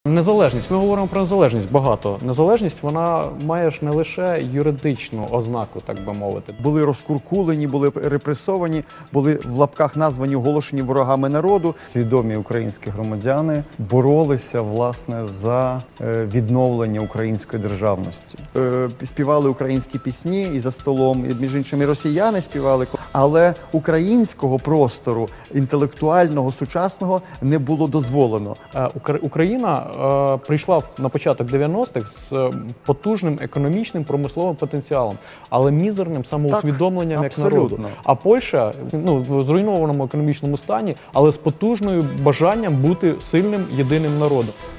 Незалежність. Ми говоримо про незалежність багато. Незалежність, вона має ж не лише юридичну ознаку, так би мовити. Були розкуркулені, були репресовані, були в лапках названі, оголошені ворогами народу. Свідомі українські громадяни боролися, власне, за відновлення української державності. Співали українські пісні і за столом, і, між іншими, росіяни співали. Але українського простору, інтелектуального, сучасного, не було дозволено. Україна прийшла на початок 90-х з потужним економічним, промисловим потенціалом, але мізерним самоусвідомленням як народу. А Польща, в зруйнованому економічному стані, але з потужною бажанням бути сильним єдиним народом.